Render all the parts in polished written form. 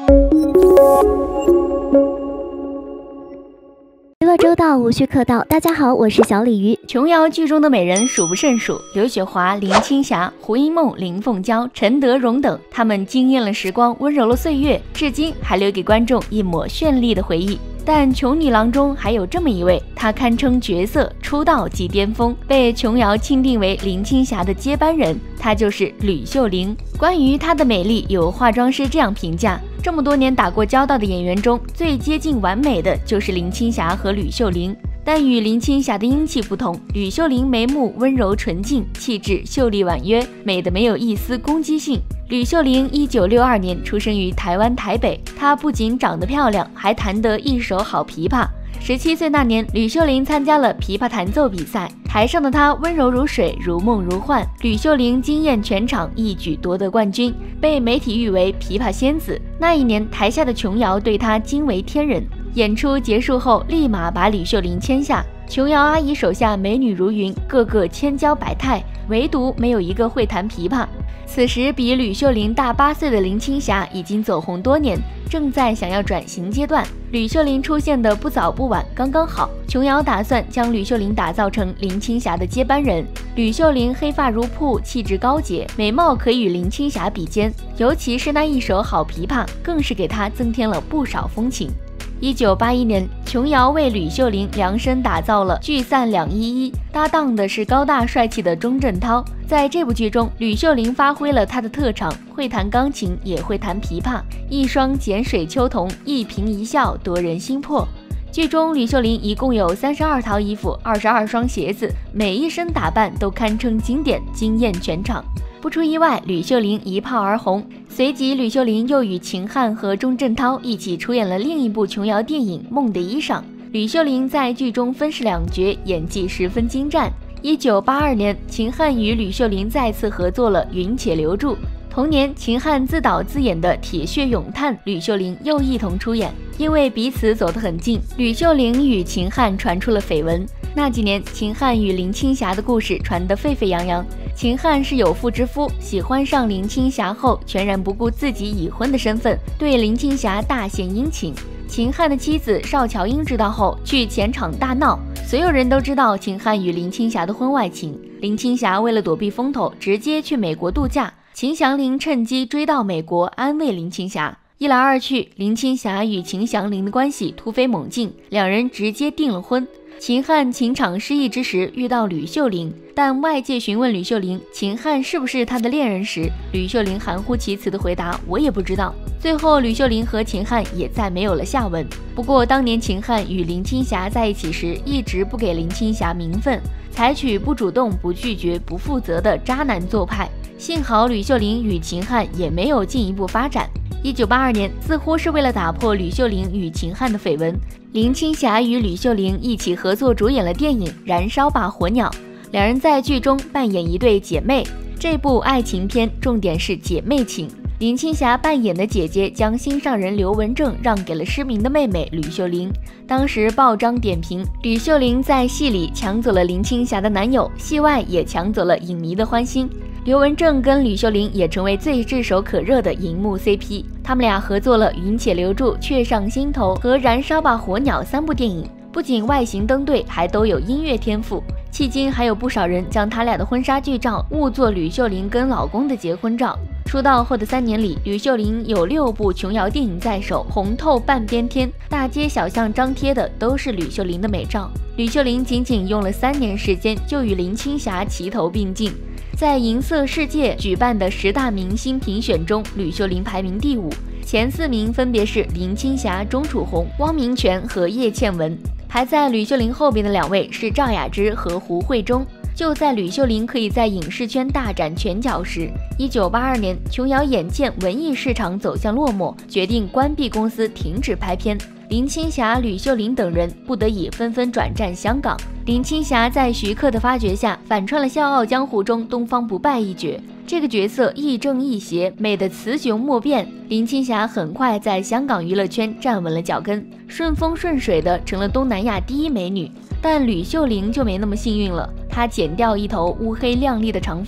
娱乐周到，无需客到。大家好，我是小鲤鱼。 琼瑶剧中的美人数不胜数，刘雪华、林青霞、胡因梦、林凤娇、陈德容等，她们惊艳了时光，温柔了岁月，至今还留给观众一抹绚丽的回忆。但琼女郎中还有这么一位，她堪称角色出道即巅峰，被琼瑶钦定为林青霞的接班人，她就是吕秀玲。关于她的美丽，有化妆师这样评价：这么多年打过交道的演员中，最接近完美的就是林青霞和吕秀玲。但与林青霞的英气不同，吕秀玲眉目温柔纯净，气质秀丽婉约，美得没有一丝攻击性。吕秀玲1962年出生于台湾台北，她不仅长得漂亮，还弹得一手好琵琶。17岁那年，吕秀玲参加了琵琶弹奏比赛，台上的她温柔如水，如梦如幻。吕秀玲惊艳全场，一举夺得冠军，被媒体誉为琵琶仙子。那一年，台下的琼瑶对她惊为天人。演出结束后，立马把吕秀玲签下。琼瑶阿姨手下美女如云，个个千娇百态，唯独没有一个会弹琵琶。此时比吕秀玲大8岁的林青霞已经走红多年，正在想要转型阶段。吕秀玲出现的不早不晚，刚刚好。琼瑶打算将吕秀玲打造成林青霞的接班人。吕秀玲黑发如瀑，气质高洁，美貌可以与林青霞比肩，尤其是那一手好琵琶，更是给她增添了不少风情。1981年，琼瑶为吕秀玲量身打造了《聚散211》，搭档的是高大帅气的钟镇涛。在这部剧中，吕秀玲发挥了她的特长，会弹钢琴，也会弹琵琶，一双碱水秋瞳，一颦一笑夺人心魄。剧中吕秀玲一共有32套衣服，22双鞋子，每一身打扮都堪称经典，惊艳全场。不出意外，吕秀玲一炮而红。随即，吕秀玲又与秦汉和钟镇涛一起出演了另一部琼瑶电影《梦的衣裳》。吕秀玲在剧中分饰两角，演技十分精湛。1982年，秦汉与吕秀玲再次合作了《云且留住》。同年，秦汉自导自演的《铁血咏叹》，吕秀玲又一同出演。因为彼此走得很近，吕秀玲与秦汉传出了绯闻。那几年，秦汉与林青霞的故事传得沸沸扬扬。秦汉是有妇之夫，喜欢上林青霞后，全然不顾自己已婚的身份，对林青霞大献殷勤。秦汉的妻子邵乔英知道后，去前场大闹，所有人都知道秦汉与林青霞的婚外情。林青霞为了躲避风头，直接去美国度假。秦祥林趁机追到美国，安慰林青霞。一来二去，林青霞与秦祥林的关系突飞猛进，两人直接订了婚。秦汉情场失意之时遇到吕秀玲，但外界询问吕秀玲秦汉是不是她的恋人时，吕秀玲含糊其辞的回答我也不知道。最后吕秀玲和秦汉也再没有了下文。不过当年秦汉与林青霞在一起时，一直不给林青霞名分，采取不主动、不拒绝、不负责的渣男做派。幸好吕秀玲与秦汉也没有进一步发展。1982年，似乎是为了打破吕秀玲与秦汉的绯闻，林青霞与吕秀玲一起合作主演了电影《燃烧吧火鸟》，两人在剧中扮演一对姐妹。这部爱情片重点是姐妹情。林青霞扮演的姐姐将心上人刘文正让给了失明的妹妹吕秀玲。当时报章点评，吕秀玲在戏里抢走了林青霞的男友，戏外也抢走了影迷的欢心。刘文正跟吕秀玲也成为最炙手可热的荧幕 CP， 他们俩合作了《云且留住》《雀上心头》和《燃烧吧火鸟》3部电影，不仅外形登对，还都有音乐天赋。迄今还有不少人将他俩的婚纱剧照误作吕秀玲跟老公的结婚照。出道后的3年里，吕秀玲有6部琼瑶电影在手，红透半边天，大街小巷张贴的都是吕秀玲的美照。吕秀玲仅仅用了3年时间，就与林青霞齐头并进。在银色世界举办的10大明星评选中，吕秀玲排名第5，前4名分别是林青霞、钟楚红、汪明荃和叶倩文。排在吕秀玲后边的2位是赵雅芝和胡慧中。就在吕秀玲可以在影视圈大展拳脚时，1982年，琼瑶眼见文艺市场走向落寞，决定关闭公司，停止拍片。林青霞、吕秀玲等人不得已纷纷转战香港。林青霞在徐克的发掘下，反串了《笑傲江湖》中东方不败一角。这个角色亦正亦邪，美得雌雄莫辨。林青霞很快在香港娱乐圈站稳了脚跟，顺风顺水的成了东南亚第1美女。但吕秀玲就没那么幸运了，她剪掉一头乌黑亮丽的长发，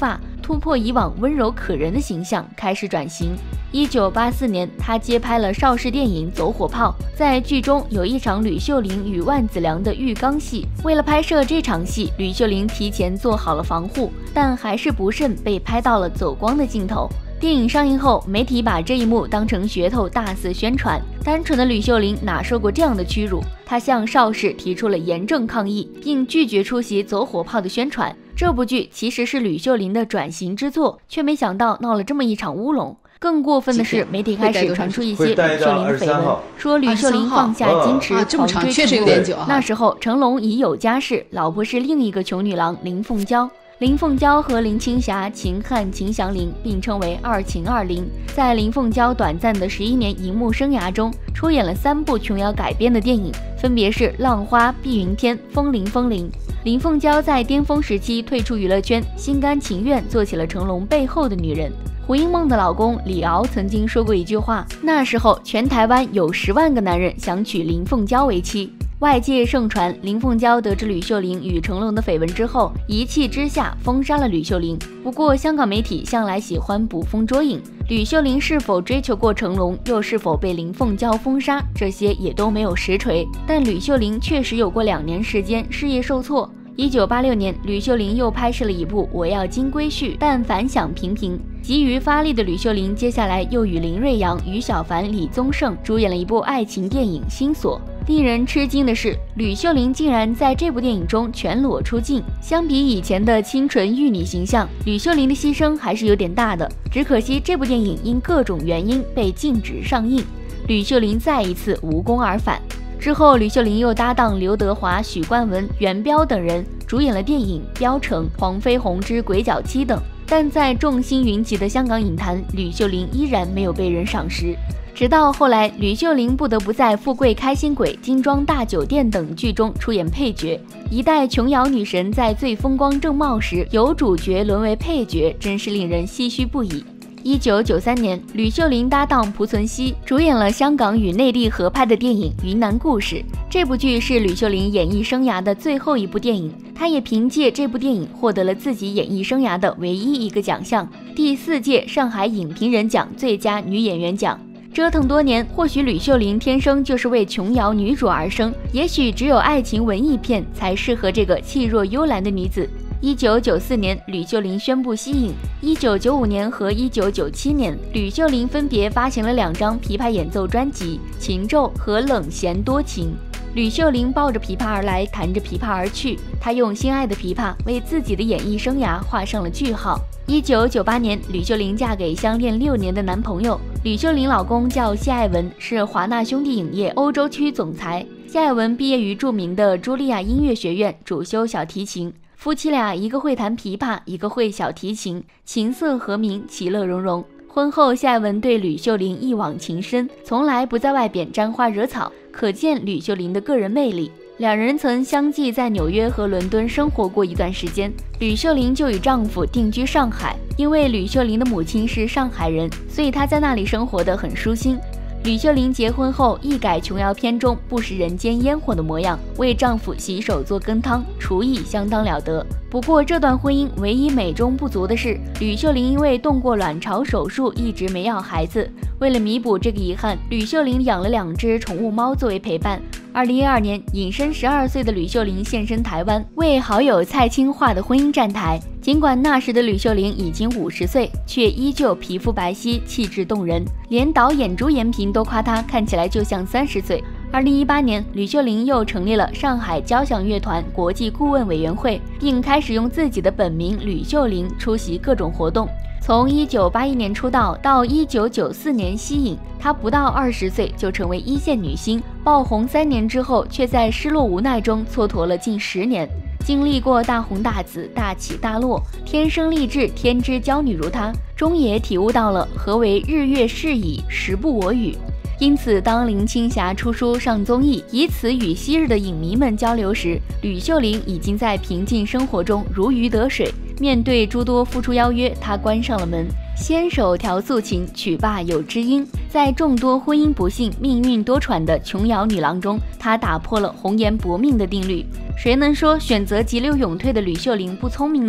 突破以往温柔可人的形象，开始转型。1984年，她接拍了邵氏电影《走火炮》，在剧中有一场吕秀玲与万梓良的浴缸戏。为了拍摄这场戏，吕秀玲提前做好了防护，但还是不慎被拍到了走光的镜头。电影上映后，媒体把这一幕当成噱头大肆宣传。单纯的吕秀玲哪受过这样的屈辱？她向邵氏提出了严正抗议，并拒绝出席《走火炮》的宣传。这部剧其实是吕秀玲的转型之作，却没想到闹了这么一场乌龙。更过分的是，媒体开始传出一些吕秀玲的绯闻，说吕秀玲放下矜持，狂追成龙。那时候成龙已有家室，老婆是另一个穷女郎林凤娇。林凤娇和林青霞、秦汉、秦祥林并称为二秦二林。在林凤娇短暂的11年荧幕生涯中，出演了3部琼瑶改编的电影，分别是《浪花》《碧云天》《风铃风铃》。林凤娇在巅峰时期退出娱乐圈，心甘情愿做起了成龙背后的女人。胡因梦的老公李敖曾经说过一句话，那时候全台湾有10万个男人想娶林凤娇为妻。外界盛传林凤娇得知吕秀玲与成龙的绯闻之后，一气之下封杀了吕秀玲。不过香港媒体向来喜欢捕风捉影，吕秀玲是否追求过成龙，又是否被林凤娇封杀，这些也都没有实锤。但吕秀玲确实有过2年时间事业受挫。1986年，吕秀玲又拍摄了一部《我要金龟婿》，但反响平平。急于发力的吕秀玲接下来又与林瑞阳、于小凡、李宗盛主演了一部爱情电影《心锁》。令人吃惊的是，吕秀玲竟然在这部电影中全裸出镜。相比以前的清纯玉女形象，吕秀玲的牺牲还是有点大的。只可惜这部电影因各种原因被禁止上映，吕秀玲再一次无功而返。之后，吕秀玲又搭档刘德华、许冠文、元彪等人主演了电影《标城》《黄飞鸿之鬼脚七》等。但在众星云集的香港影坛，吕秀玲依然没有被人赏识。直到后来，吕秀玲不得不在《富贵开心鬼》《金装大酒店》等剧中出演配角。一代琼瑶女神在最风光正茂时，由主角沦为配角，真是令人唏嘘不已。1993年，吕秀玲搭档濮存昕主演了香港与内地合拍的电影《云南故事》。这部剧是吕秀玲演艺生涯的最后一部电影，她也凭借这部电影获得了自己演艺生涯的唯一一个奖项——第4届上海影评人奖最佳女演员奖。折腾多年，或许吕秀玲天生就是为琼瑶女主而生，也许只有爱情文艺片才适合这个气若幽兰的女子。1994年，吕秀玲宣布息影。1995年和1997年，吕秀玲分别发行了2张琵琶演奏专辑《情咒》和《冷弦多情》。吕秀玲抱着琵琶而来，弹着琵琶而去，她用心爱的琵琶为自己的演艺生涯画上了句号。1998年，吕秀玲嫁给相恋6年的男朋友。吕秀玲老公叫谢爱文，是华纳兄弟影业欧洲区总裁。谢爱文毕业于著名的茱莉亚音乐学院，主修小提琴。夫妻俩一个会弹琵琶，一个会小提琴，琴瑟和鸣，其乐融融。婚后，谢爱文对吕秀玲一往情深，从来不在外边沾花惹草，可见吕秀玲的个人魅力。2人曾相继在纽约和伦敦生活过一段时间，吕秀玲就与丈夫定居上海。因为吕秀玲的母亲是上海人，所以她在那里生活得很舒心。吕秀玲结婚后一改琼瑶片中不食人间烟火的模样，为丈夫洗手做羹汤，厨艺相当了得。不过这段婚姻唯一美中不足的是，吕秀玲因为动过卵巢手术，一直没要孩子。为了弥补这个遗憾，吕秀玲养了2只宠物猫作为陪伴。2012年，隐身12岁的吕秀玲现身台湾，为好友蔡青画的婚姻站台。尽管那时的吕秀玲已经50岁，却依旧皮肤白皙，气质动人，连导演朱延平都夸她看起来就像30岁。2018年，吕秀玲又成立了上海交响乐团国际顾问委员会，并开始用自己的本名吕秀玲出席各种活动。从1981年出道到1994年息影，她不到20岁就成为1线女星，爆红3年之后，却在失落无奈中蹉跎了近10年。经历过大红大紫、大起大落，天生丽质、天之娇女如她，终也体悟到了何为日月逝矣，时不我与。因此，当林青霞出书上综艺，以此与昔日的影迷们交流时，吕秀玲已经在平静生活中如鱼得水。面对诸多复出邀约，她关上了门。纤手调素琴，曲罢有知音。在众多婚姻不幸、命运多舛的琼瑶女郎中，她打破了红颜薄命的定律。谁能说选择急流勇退的吕秀玲不聪明呢？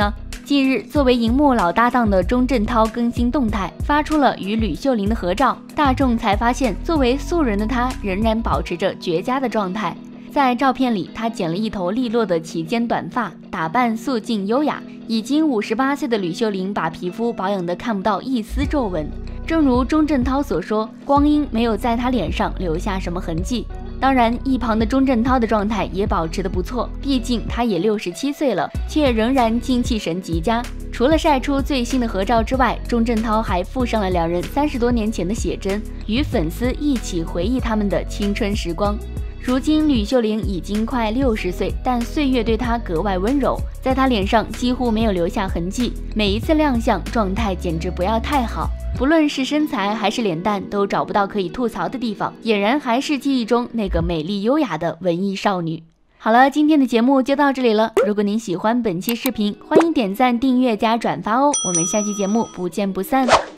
近日，作为荧幕老搭档的钟镇涛更新动态，发出了与吕秀玲的合照，大众才发现，作为素人的她仍然保持着绝佳的状态。在照片里，她剪了一头利落的齐肩短发，打扮素净优雅。已经58岁的吕秀玲把皮肤保养得看不到一丝皱纹，正如钟镇涛所说，光阴没有在她脸上留下什么痕迹。当然，一旁的钟镇涛的状态也保持得不错，毕竟他也67岁了，却仍然精气神极佳。除了晒出最新的合照之外，钟镇涛还附上了两人30多年前的写真，与粉丝一起回忆他们的青春时光。如今吕秀玲已经快60岁，但岁月对她格外温柔，在她脸上几乎没有留下痕迹，每一次亮相状态简直不要太好，不论是身材还是脸蛋都找不到可以吐槽的地方，俨然还是记忆中那个美丽优雅的文艺少女。好了，今天的节目就到这里了，如果您喜欢本期视频，欢迎点赞、订阅加转发哦，我们下期节目不见不散。